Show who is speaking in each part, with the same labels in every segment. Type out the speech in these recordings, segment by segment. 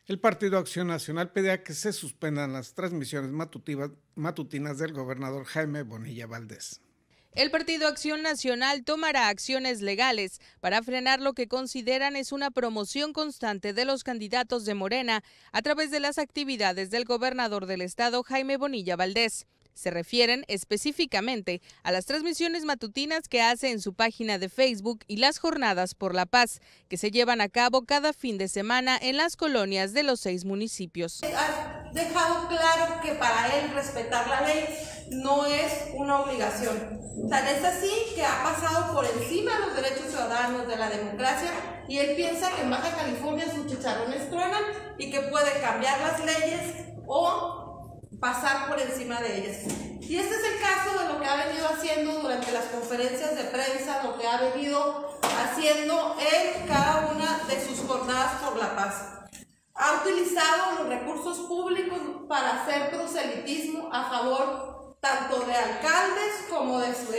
Speaker 1: El Partido Acción Nacional pide a que se suspendan las transmisiones matutinas del gobernador Jaime Bonilla Valdés.
Speaker 2: El Partido Acción Nacional tomará acciones legales para frenar lo que consideran es una promoción constante de los candidatos de Morena a través de las actividades del gobernador del estado, Jaime Bonilla Valdés. Se refieren específicamente a las transmisiones matutinas que hace en su página de Facebook y las jornadas por la paz, que se llevan a cabo cada fin de semana en las colonias de los 6 municipios.
Speaker 3: Ha dejado claro que para él respetar la ley no es una obligación. Tan es así que ha pasado por encima de los derechos ciudadanos, de la democracia, y él piensa que en Baja California sus chicharrones truenan y que puede cambiar las leyes o pasar por encima de ellas. Y este es el caso de lo que ha venido haciendo durante las conferencias de prensa, lo que ha venido haciendo en cada una de sus jornadas por la paz. Ha utilizado los recursos públicos para hacer proselitismo a favor tanto de alcaldes como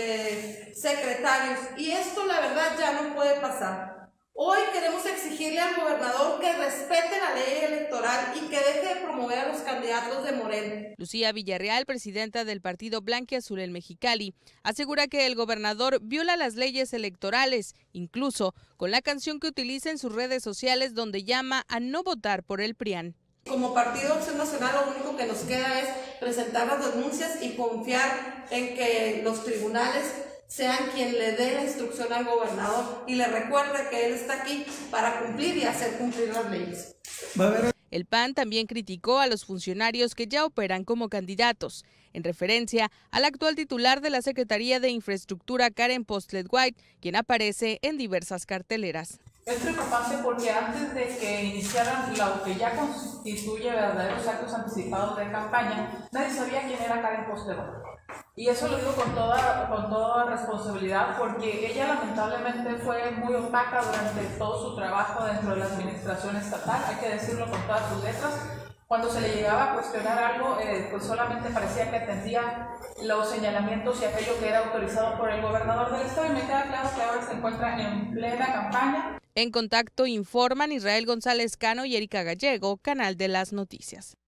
Speaker 3: de secretarios, y esto la verdad ya no puede pasar. Hoy queremos exigirle al gobernador que respete la ley electoral y que deje de promover a los candidatos de Morena.
Speaker 2: Lucía Villarreal, presidenta del partido Blanquiazul en Mexicali, asegura que el gobernador viola las leyes electorales, incluso con la canción que utiliza en sus redes sociales donde llama a no votar por el PRIAN.
Speaker 3: Como Partido Acción Nacional lo único que nos queda es presentar las denuncias y confiar en que los tribunales sean quien le dé la instrucción al gobernador y le recuerde que él está aquí para cumplir y hacer cumplir las leyes.
Speaker 2: El PAN también criticó a los funcionarios que ya operan como candidatos, en referencia al actual titular de la Secretaría de Infraestructura, Karen Postlet-White, quien aparece en diversas carteleras.
Speaker 4: Es preocupante porque antes de que iniciaran lo que ya constituye verdaderos actos anticipados de campaña, nadie sabía quién era Karen Postlet-White. Y eso lo digo con toda responsabilidad porque ella lamentablemente fue muy opaca durante todo su trabajo dentro de la administración estatal, hay que decirlo con todas sus letras. Cuando se le llegaba a cuestionar algo, pues solamente parecía que atendía los señalamientos y aquello que era autorizado por el gobernador del estado, y me queda claro que ahora se encuentra en plena campaña.
Speaker 2: En Contacto informan Israel González Cano y Erika Gallego, Canal de las Noticias.